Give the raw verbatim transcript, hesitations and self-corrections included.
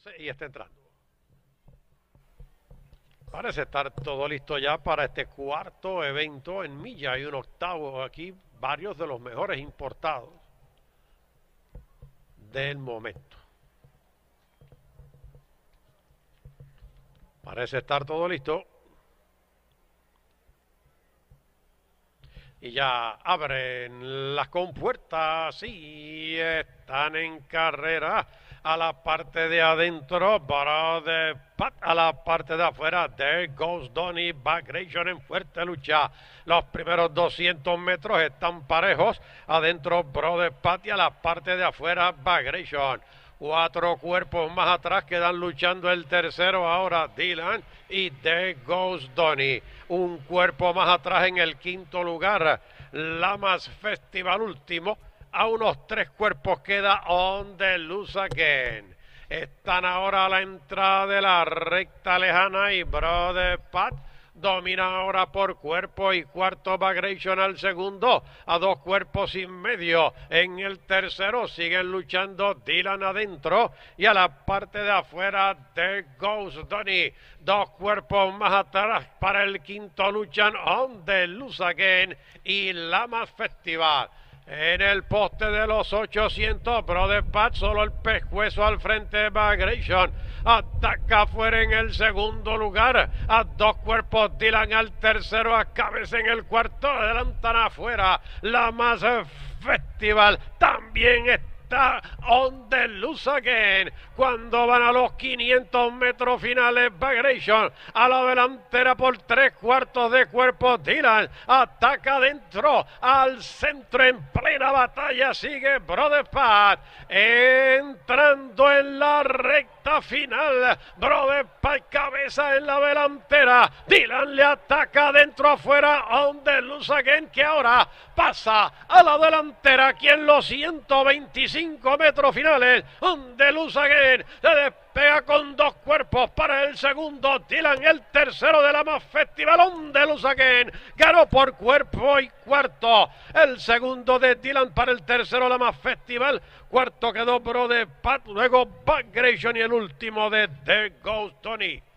y está entrando. Parece estar todo listo ya para este cuarto evento en milla y un octavo. Aquí varios de los mejores importados del momento. Parece estar todo listo. Y ya abren las compuertas y están en carrera. A la parte de adentro, Brother Pat. A la parte de afuera, There Goes Donny Bagration en fuerte lucha. Los primeros doscientos metros están parejos. Adentro, Brother Pat, y a la parte de afuera, Bagration. Cuatro cuerpos más atrás quedan luchando el tercero ahora Dylan y There Goes Donny. Un cuerpo más atrás en el quinto lugar, Lamas Festival último. A unos tres cuerpos queda On the Loose Again. Están ahora a la entrada de la recta lejana y Brother Pat domina ahora por cuerpo y cuarto Bagration al segundo, a dos cuerpos y medio. En el tercero siguen luchando Dylan adentro y a la parte de afuera There Goes Donny. Dos cuerpos más atrás para el quinto luchan On the Loose Again y Lamas Festival. En el poste de los ochocientos, Brother Pat, solo el pescuezo al frente de Bagration. Ataca afuera en el segundo lugar. A dos cuerpos Dylan al tercero, a cabeza en el cuarto. Adelantan afuera. Lamas Festival también está. Está On the Loose Again. Cuando van a los quinientos metros finales, Bagration a la delantera por tres cuartos de cuerpo. Dylan ataca adentro, al centro en plena batalla. Sigue Brother Pat entrando en la recta final. Brother Pat cabeza en la delantera. Dylan le ataca adentro afuera. On the Loose Again, que ahora pasa a la delantera aquí en los ciento veinticinco metros finales. On the Loose Again se despega con dos cuerpos para el segundo. Dylan el tercero de la Lamas Festival. On the Loose Again ganó por cuerpo y cuarto. El segundo de Dylan para el tercero Lamas Festival. Cuarto quedó Brother Pat. Luego Bagration y el último de There Goes Donny.